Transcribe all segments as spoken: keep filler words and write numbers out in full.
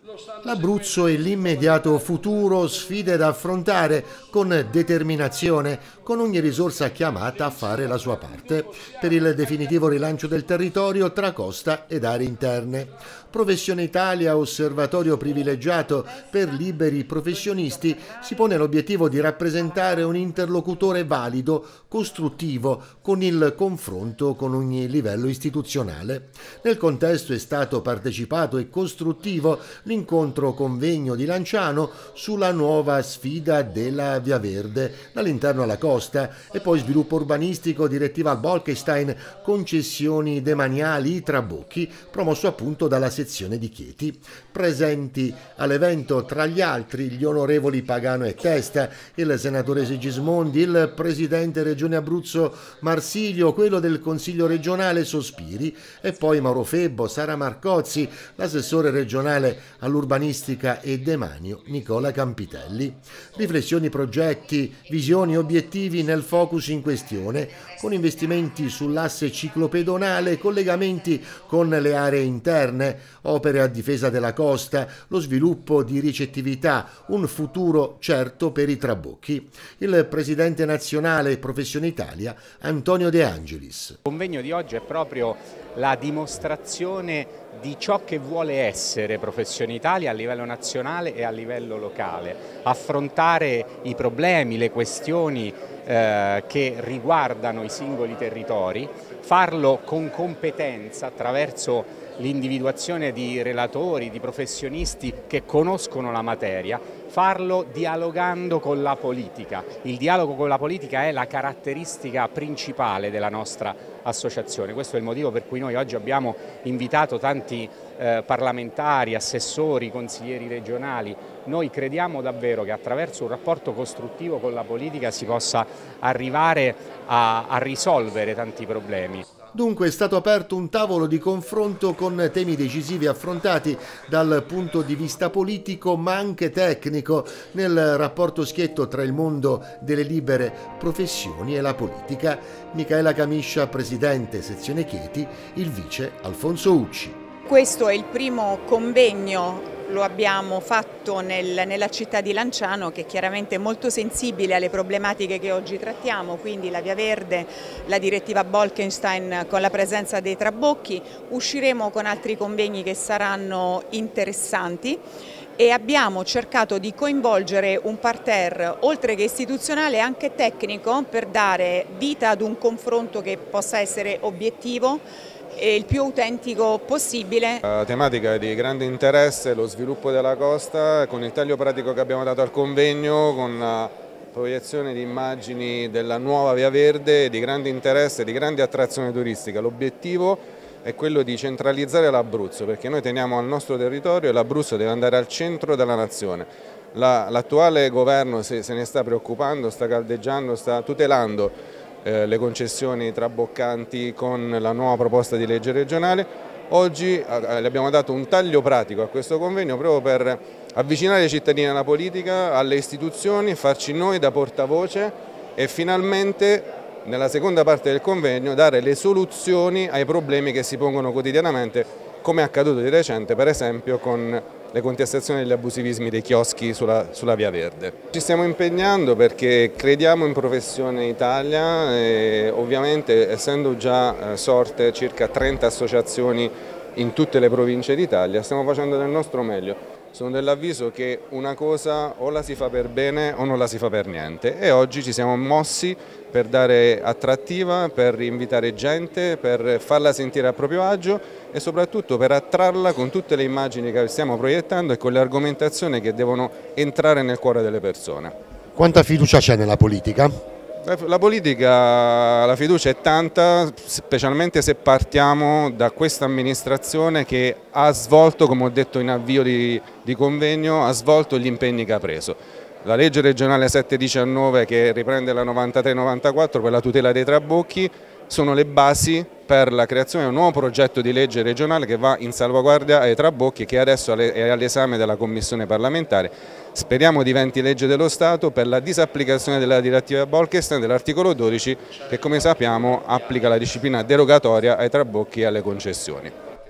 L'Abruzzo e l'immediato futuro, sfide da affrontare con determinazione, con ogni risorsa chiamata a fare la sua parte per il definitivo rilancio del territorio tra costa ed aree interne. Professione Italia, osservatorio privilegiato per liberi professionisti, si pone l'obiettivo di rappresentare un interlocutore valido, costruttivo, con il confronto con ogni livello istituzionale. Nel contesto è stato partecipato e costruttivo l'incontro convegno di Lanciano sulla nuova sfida della Via Verde, dall'interno alla costa, e poi sviluppo urbanistico, direttiva Bolkestein, concessioni demaniali, i trabocchi, promosso appunto dalla sezione di Chieti. Presenti all'evento tra gli altri gli onorevoli Pagano e Testa, il senatore Sigismondi, il presidente Regione Abruzzo Marsilio, quello del Consiglio regionale Sospiri e poi Mauro Febbo, Sara Marcozzi, l'assessore regionale all'urbanistica e demanio Nicola Campitelli. Riflessioni, progetti, visioni, obiettivi nel focus in questione, con investimenti sull'asse ciclopedonale, collegamenti con le aree interne, opere a difesa della costa, lo sviluppo di ricettività, un futuro certo per i trabocchi. Il presidente nazionale Professione Italia, Antonio De Angelis. Il convegno di oggi è proprio la dimostrazione di ciò che vuole essere Professione Italia a livello nazionale e a livello locale, affrontare i problemi, le questioni eh, che riguardano i singoli territori, farlo con competenza attraverso l'individuazione di relatori, di professionisti che conoscono la materia, farlo dialogando con la politica. Il dialogo con la politica è la caratteristica principale della nostra associazione. Questo è il motivo per cui noi oggi abbiamo invitato tanti eh, parlamentari, assessori, consiglieri regionali. Noi crediamo davvero che attraverso un rapporto costruttivo con la politica si possa arrivare a, a risolvere tanti problemi. Dunque è stato aperto un tavolo di confronto con temi decisivi affrontati dal punto di vista politico ma anche tecnico nel rapporto schietto tra il mondo delle libere professioni e la politica. Micaela Camiscia, presidente sezione Chieti, il vice Alfonso Ucci. Questo è il primo convegno, lo abbiamo fatto nel, nella città di Lanciano, che è chiaramente molto sensibile alle problematiche che oggi trattiamo, quindi la Via Verde, la direttiva Bolkestein con la presenza dei trabocchi. Usciremo con altri convegni che saranno interessanti e abbiamo cercato di coinvolgere un parterre oltre che istituzionale anche tecnico per dare vita ad un confronto che possa essere obiettivo e il più autentico possibile. La tematica è di grande interesse, lo sviluppo della costa, con il taglio pratico che abbiamo dato al convegno, con la proiezione di immagini della nuova Via Verde, di grande interesse, di grande attrazione turistica. L'obiettivo è quello di centralizzare l'Abruzzo, perché noi teniamo al nostro territorio e l'Abruzzo deve andare al centro della nazione. L'attuale governo se, se ne sta preoccupando, sta caldeggiando, sta tutelando le concessioni traboccanti con la nuova proposta di legge regionale. Oggi le abbiamo dato un taglio pratico a questo convegno proprio per avvicinare i cittadini alla politica, alle istituzioni, farci noi da portavoce e finalmente nella seconda parte del convegno dare le soluzioni ai problemi che si pongono quotidianamente, come è accaduto di recente per esempio con le contestazioni degli abusivismi dei chioschi sulla, sulla Via Verde. Ci stiamo impegnando perché crediamo in Professione Italia e ovviamente essendo già sorte circa trenta associazioni in tutte le province d'Italia stiamo facendo del nostro meglio. Sono dell'avviso che una cosa o la si fa per bene o non la si fa per niente e oggi ci siamo mossi per dare attrattiva, per invitare gente, per farla sentire a proprio agio e soprattutto per attrarla con tutte le immagini che stiamo proiettando e con le argomentazioni che devono entrare nel cuore delle persone. Quanta fiducia c'è nella politica? La politica, la fiducia è tanta, specialmente se partiamo da questa amministrazione che ha svolto, come ho detto in avvio di, di convegno, ha svolto gli impegni che ha preso. La legge regionale settecentodiciannove che riprende la novantatré novantaquattro per la tutela dei trabocchi sono le basi per la creazione di un nuovo progetto di legge regionale che va in salvaguardia ai trabocchi, che adesso è all'esame della Commissione parlamentare. Speriamo diventi legge dello Stato per la disapplicazione della direttiva Bolkestein dell'articolo dodici che, come sappiamo, applica la disciplina derogatoria ai trabocchi e alle concessioni.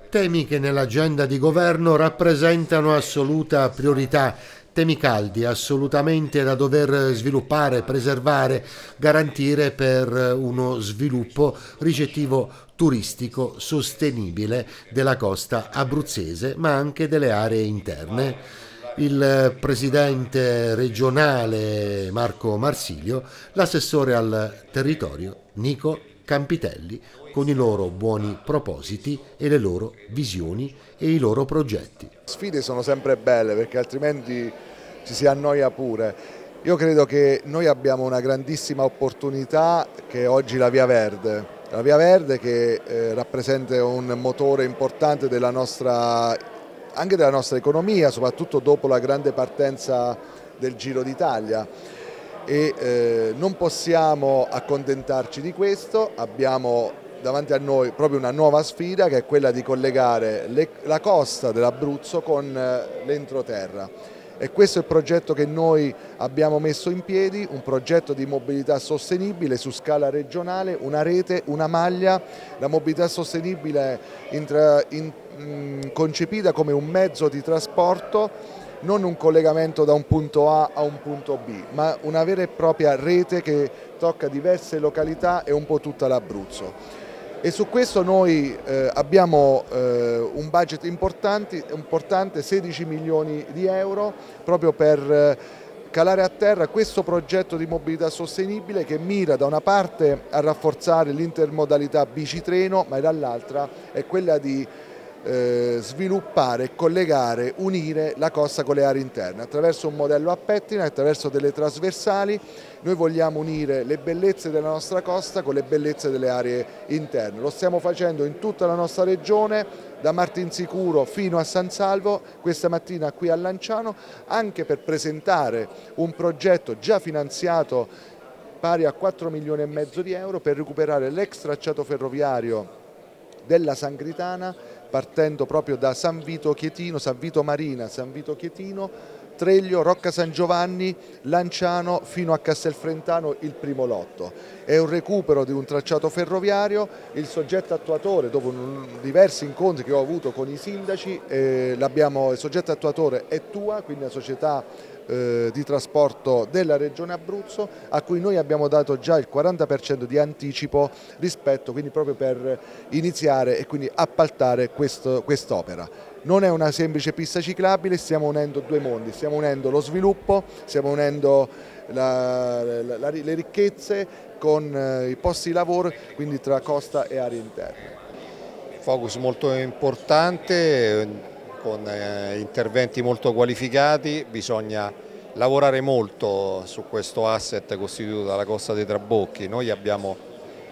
Temi che nell'agenda di governo rappresentano assoluta priorità, temi caldi assolutamente da dover sviluppare, preservare, garantire per uno sviluppo ricettivo turistico sostenibile della costa abruzzese, ma anche delle aree interne. Il presidente regionale Marco Marsilio, l'assessore al territorio Nico Campitelli, con i loro buoni propositi e le loro visioni e i loro progetti. Le sfide sono sempre belle perché altrimenti ci si annoia pure. Io credo che noi abbiamo una grandissima opportunità che è oggi la Via Verde. La Via Verde che eh, rappresenta un motore importante della nostra anche della nostra economia, soprattutto dopo la grande partenza del Giro d'Italia, e eh, non possiamo accontentarci di questo. Abbiamo davanti a noi proprio una nuova sfida che è quella di collegare le, la costa dell'Abruzzo con eh, l'entroterra. E questo è il progetto che noi abbiamo messo in piedi, un progetto di mobilità sostenibile su scala regionale, una rete, una maglia. La mobilità sostenibile intra, in, mh, concepita come un mezzo di trasporto, non un collegamento da un punto A a un punto B, ma una vera e propria rete che tocca diverse località e un po' tutta l'Abruzzo. E su questo noi eh, abbiamo eh, un budget importante, importante, sedici milioni di euro, proprio per eh, calare a terra questo progetto di mobilità sostenibile che mira da una parte a rafforzare l'intermodalità bici-treno, ma dall'altra è quella di eh, sviluppare, collegare, unire la costa con le aree interne attraverso un modello a pettine, attraverso delle trasversali. Noi vogliamo unire le bellezze della nostra costa con le bellezze delle aree interne. Lo stiamo facendo in tutta la nostra regione, da Martinsicuro fino a San Salvo, questa mattina qui a Lanciano, anche per presentare un progetto già finanziato pari a quattro milioni e mezzo di euro per recuperare l'ex tracciato ferroviario della Sangritana, partendo proprio da San Vito Chietino, San Vito Marina, San Vito Chietino, Treglio, Rocca San Giovanni, Lanciano fino a Castelfrentano, il primo lotto. È un recupero di un tracciato ferroviario. Il soggetto attuatore, dopo diversi incontri che ho avuto con i sindaci, eh, il soggetto attuatore è Tua, quindi la società eh, di trasporto della Regione Abruzzo, a cui noi abbiamo dato già il quaranta per cento di anticipo rispetto, quindi proprio per iniziare e quindi appaltare quest'opera. Non è una semplice pista ciclabile, stiamo unendo due mondi, stiamo unendo lo sviluppo, stiamo unendo la, la, la, le ricchezze con eh, i posti di lavoro, quindi tra costa e aree interne. Focus molto importante, con eh, interventi molto qualificati, bisogna lavorare molto su questo asset costituito dalla Costa dei Trabocchi. Noi abbiamo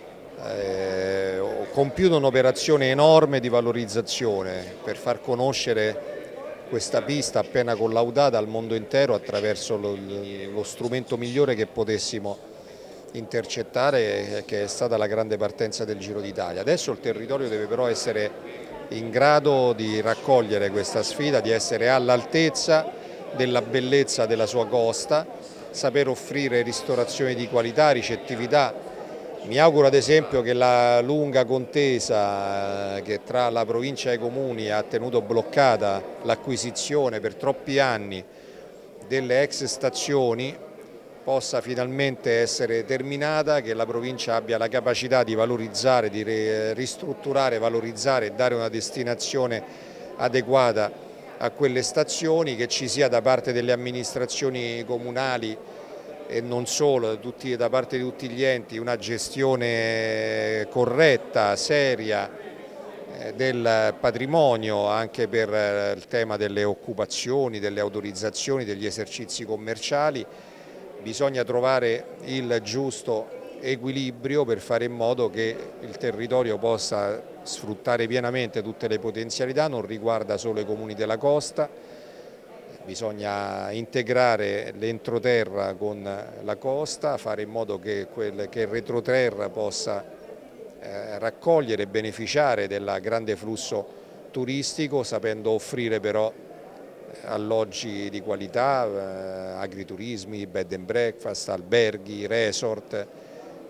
Eh, ho compiuto un'operazione enorme di valorizzazione per far conoscere questa pista appena collaudata al mondo intero attraverso lo, lo strumento migliore che potessimo intercettare, che è stata la grande partenza del Giro d'Italia. Adesso il territorio deve però essere in grado di raccogliere questa sfida, di essere all'altezza della bellezza della sua costa, saper offrire ristorazione di qualità, ricettività. Mi auguro ad esempio che la lunga contesa che tra la provincia e i comuni ha tenuto bloccata l'acquisizione per troppi anni delle ex stazioni possa finalmente essere terminata, che la provincia abbia la capacità di valorizzare, di ristrutturare, valorizzare e dare una destinazione adeguata a quelle stazioni, che ci sia da parte delle amministrazioni comunali e non solo, tutti, da parte di tutti gli enti, una gestione corretta, seria eh, del patrimonio, anche per eh, il tema delle occupazioni, delle autorizzazioni, degli esercizi commerciali. Bisogna trovare il giusto equilibrio per fare in modo che il territorio possa sfruttare pienamente tutte le potenzialità. Non riguarda solo i comuni della costa. Bisogna integrare l'entroterra con la costa, fare in modo che, quel, che il retroterra possa eh, raccogliere e beneficiare del grande flusso turistico, sapendo offrire però alloggi di qualità, eh, agriturismi, bed and breakfast, alberghi, resort,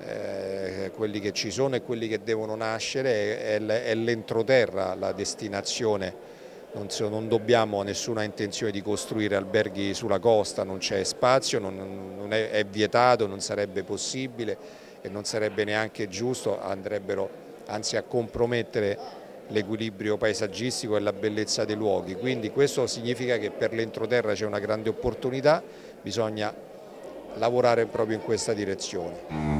eh, quelli che ci sono e quelli che devono nascere, è, è l'entroterra la destinazione. Non, so, non dobbiamo nessuna intenzione di costruire alberghi sulla costa, non c'è spazio, non, non è, è vietato, non sarebbe possibile e non sarebbe neanche giusto, andrebbero anzi a compromettere l'equilibrio paesaggistico e la bellezza dei luoghi. Quindi questo significa che per l'entroterra c'è una grande opportunità, bisogna lavorare proprio in questa direzione.